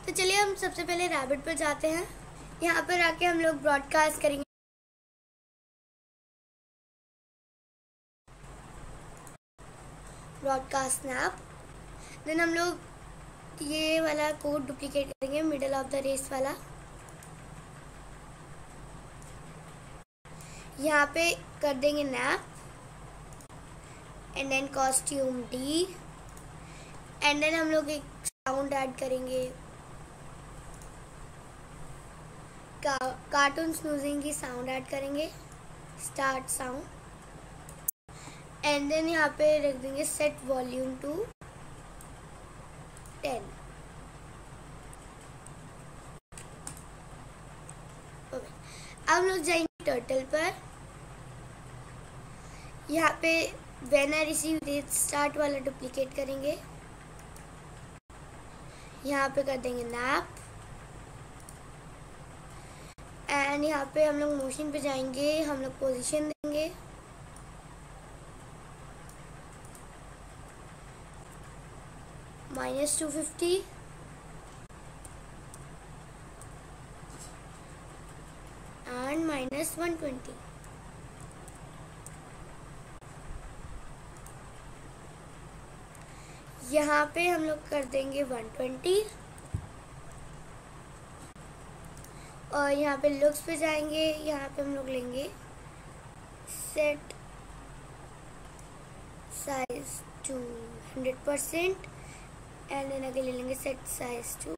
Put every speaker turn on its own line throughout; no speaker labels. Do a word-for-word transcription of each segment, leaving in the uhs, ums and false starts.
तो चलिए हम सबसे पहले रैबिट पर जाते हैं। यहाँ पर आके हम लोग ब्रॉडकास्ट करेंगे। Broadcast snap. देन हम लोग ये वाला कोड डुप्लीकेट करेंगे, मिडल ऑफ द रेस वाला। यहाँ पे कर देंगे nap and then costume D and then हम लोग एक साउंड ऐड करेंगे, का, कार्टून स्नूजिंग की साउंड ऐड करेंगे, स्टार्ट साउंड। एंड देन यहाँ पे रख देंगे सेट वॉल्यूम टू टेन। अब हम लोग जाएंगे टर्टल पर। यहाँ पे when I receive this start वाला डुप्लीकेट करेंगे। यहाँ पे कर देंगे नैप एंड यहाँ पे हम लोग मोशन पे जाएंगे, हम लोग पोजीशन देंगे minus two fifty and minus one twenty. यहाँ पे हम लोग कर देंगे वन ट्वेंटी और यहाँ पे लुक्स पे जाएंगे। यहाँ पे हम लोग लेंगे set size to hundred percent and then आगे ले लेंगे set size to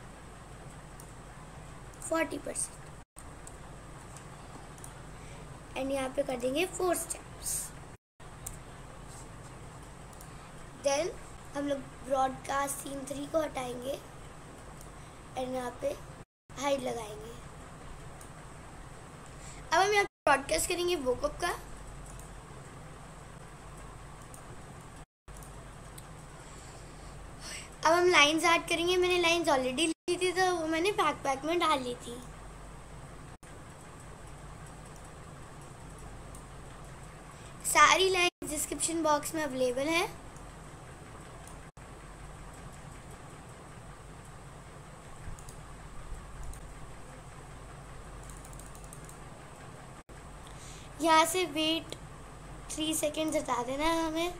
forty percent and यहाँ पे कर देंगे फोर स्टेप्स। देन हम लोग ब्रॉडकास्ट सीन थ्री को हटाएंगे एंड यहाँ पे हाइड लगाएंगे। अब हम यहाँ पे ब्रॉडकास्ट करेंगे वोकअप का। अब हम लाइंस ऐड करेंगे। मैंने लाइंस ऑलरेडी लिखी थी तो वो मैंने बैकपैक में डाल ली थी। सारी लाइंस डिस्क्रिप्शन बॉक्स में अवेलेबल है। यहाँ से वेट थ्री सेकेंड्स हटा देना है हमें।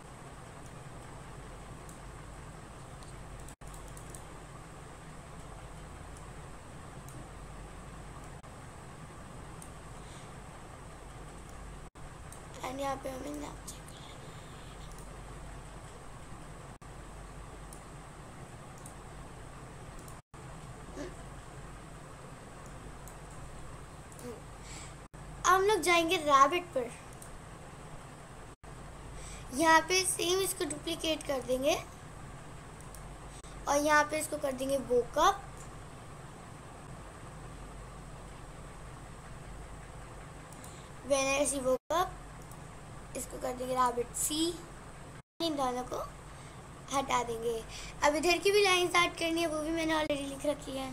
एंड यहाँ पे हमें नाप चेक कर हम लोग जाएंगे रैबिट पर। यहाँ पे सेम इसको डुप्लीकेट कर देंगे और यहाँ पे इसको कर देंगे walk up. When I see walk up इसको कर देंगे रैबिट सी। इन दोनों को हटा देंगे। अब इधर की भी लाइंस ऐड करनी है, वो भी मैंने ऑलरेडी लिख रखी है।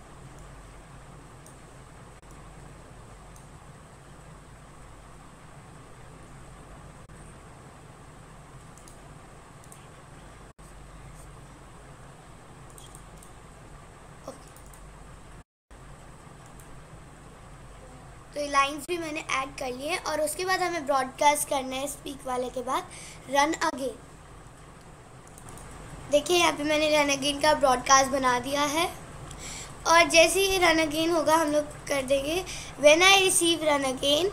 तो ये लाइंस भी मैंने ऐड कर लिए हैं और उसके बाद हमें ब्रॉडकास्ट करना है स्पीक वाले के बाद रन अगेन। देखिए यहाँ पे मैंने रन अगेन का ब्रॉडकास्ट बना दिया है और जैसे ही रन अगेन होगा हम लोग कर देंगे when I receive run again.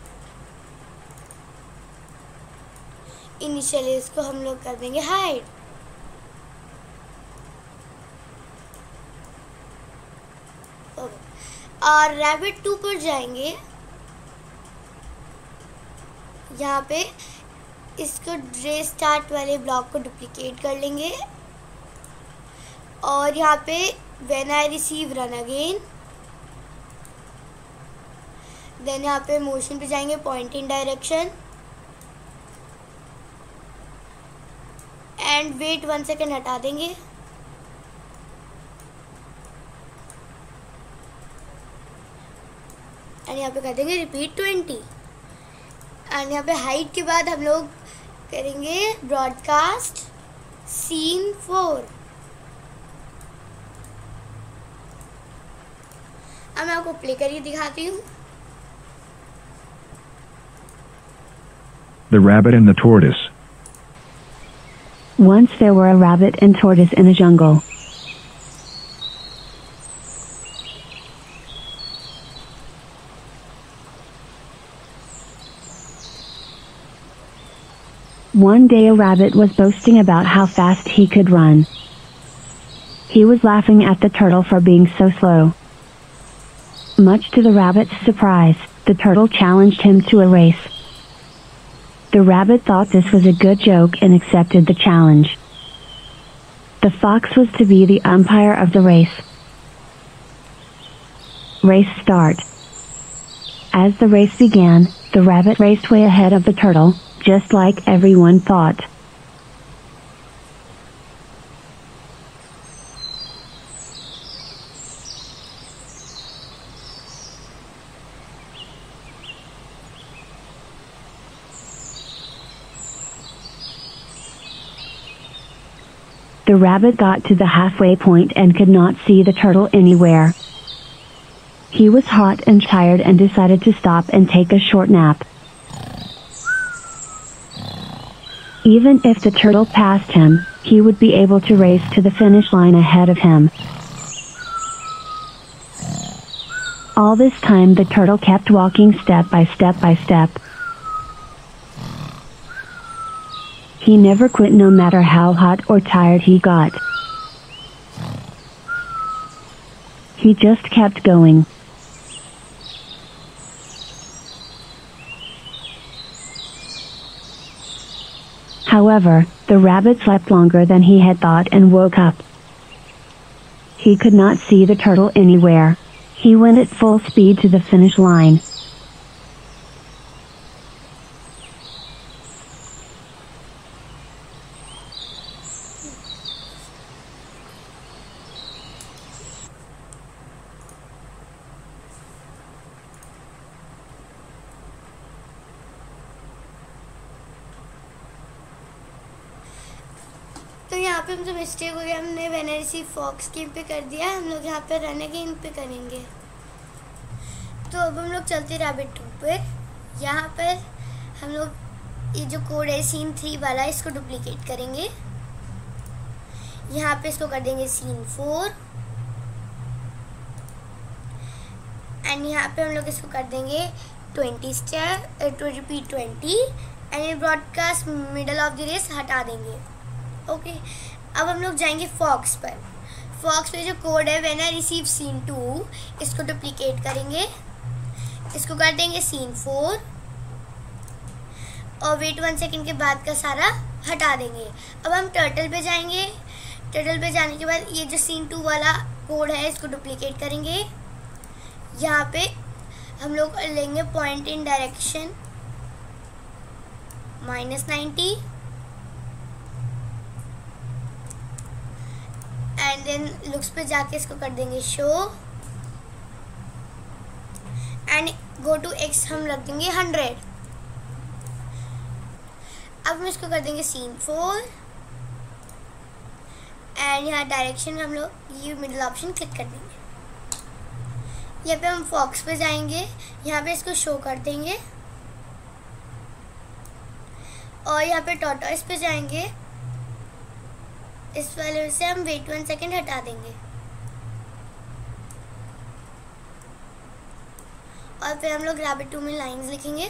Initially इसको हम लोग कर देंगे हाइड। और रैबिट टू पर जाएंगे। यहाँ पे इसको ड्रे स्टार्ट वाले ब्लॉक को डुप्लीकेट कर लेंगे और यहाँ पे when I receive run again. Then यहाँ पे मोशन पे जाएंगे, point in direction and wait one second हटा देंगे। एंड यहाँ पे कर देंगे रिपीट ट्वेंटी एंड यहाँ पे हाइट के बाद हम लोग करेंगे ब्रॉडकास्ट सीन फोर। अब मैं आपको प्ले करके दिखाती हूँ।
The Rabbit and the Tortoise.
Once there were a rabbit and tortoise in a jungle. One day a rabbit was boasting about how fast he could run. He was laughing at the turtle for being so slow. Much to the rabbit's surprise, the turtle challenged him to a race. The rabbit thought this was a good joke and accepted the challenge. The fox was to be the umpire of the race. Race start. As the race began, the rabbit raced way ahead of the turtle, just like everyone thought. The rabbit got to the halfway point and could not see the turtle anywhere. He was hot and tired and decided to stop and take a short nap. Even if the turtle passed him, he would be able to race to the finish line ahead of him. All this time the turtle kept walking step by step by step. He never quit no matter how hot or tired he got. He just kept going. However, the rabbit slept longer than he had thought and woke up. He could not see the turtle anywhere. He went at full speed to the finish line.
तो यहाँ पे हमसे mistake हो गया, हमने when I receive fox game पे कर दिया, हम लोग यहाँ पे रन अगेन पे करेंगे। तो अब हम लोग चलते रैबिट टू पे। यहाँ पर हम लोग ये जो कोड है सीन थ्री वाला, इसको डुप्लीकेट करेंगे। यहाँ पे इसको कर देंगे सीन फोर एंड यहाँ पे हम लोग इसको कर देंगे twenty star to repeat twenty and ये broadcast middle of the race हटा देंगे। Okay okay. अब हम लोग जाएंगे फॉक्स पर। फॉक्स पे जो कोड है when I receive scene two, इसको डुप्लीकेट करेंगे, इसको कर देंगे सीन फोर और वेट वन सेकंड के बाद का सारा हटा देंगे। अब हम टर्टल पे जाएंगे। टर्टल पे जाने के बाद ये जो सीन टू वाला कोड है इसको डुप्लीकेट करेंगे। यहाँ पे हम लोग लेंगे point in direction minus ninety and then looks पे जाके इसको कर देंगे show and go to X हम रख देंगे हंड्रेड। अब हम इसको कर देंगे सीन फोर एंड यहाँ डायरेक्शन हम लोग ये मिडिल ऑप्शन क्लिक कर देंगे। यहाँ पे हम फॉक्स पे जाएंगे, यहाँ पे इसको शो कर देंगे और यहाँ पे टॉर्टॉइस पे जाएंगे, इस वाले से हम वेट वन सेकेंड हटा देंगे और फिर हम लोग रैबिट टू में लाइंस लिखेंगे।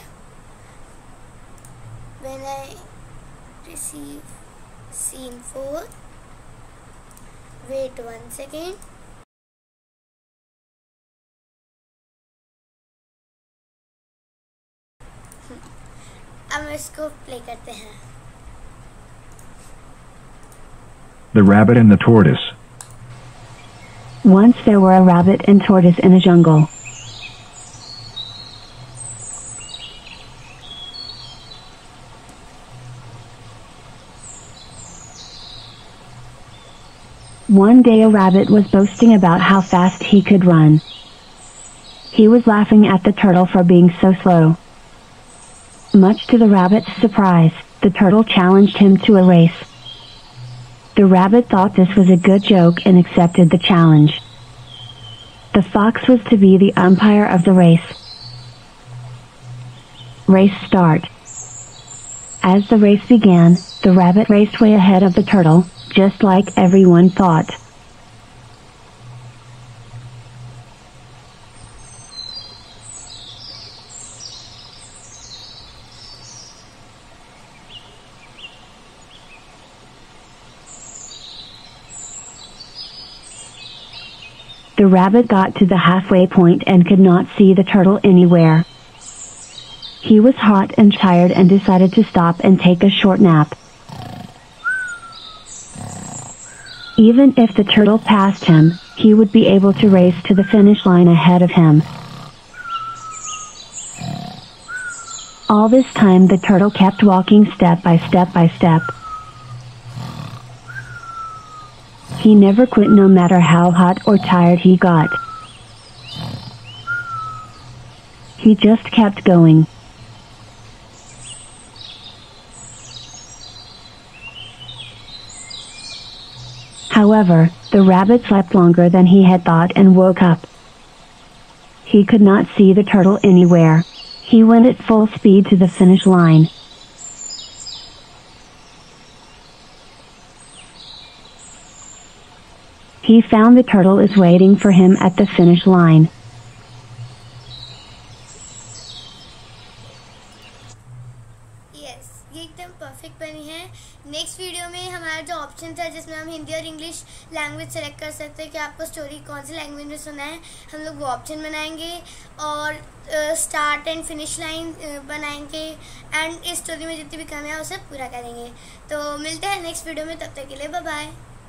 When I receive scene four wait one second अब इसको प्ले करते हैं।
The Rabbit and the Tortoise.
Once there were a rabbit and tortoise in a jungle. One day a rabbit was boasting about how fast he could run. He was laughing at the turtle for being so slow. Much to the rabbit's surprise, the turtle challenged him to a race. The rabbit thought this was a good joke and accepted the challenge. The fox was to be the umpire of the race. Race start. As the race began, the rabbit raced way ahead of the turtle, just like everyone thought. The rabbit got to the halfway point and could not see the turtle anywhere. He was hot and tired and decided to stop and take a short nap. Even if the turtle passed him, he would be able to race to the finish line ahead of him. All this time the turtle kept walking step by step by step. He never quit no matter how hot or tired he got. He just kept going. However, the rabbit slept longer than he had thought and woke up. He could not see the turtle anywhere. He went at full speed to the finish line. He found the turtle is waiting for him at the finish line.
Yes, ये एकदम perfect बनी है। Next video में हमारा जो option था जिसमें हम हिंदी और इंग्लिश लैंग्वेज सेलेक्ट कर सकते हैं कि आपको स्टोरी कौन सी लैंग्वेज में सुना है, हम लोग वो ऑप्शन बनाएंगे और स्टार्ट एंड फिनिश लाइन बनाएंगे एंड इस स्टोरी में जितनी भी कमियां हैं उसे पूरा करेंगे। तो मिलते हैं नेक्स्ट वीडियो में, तब तक के लिए बाय बाय।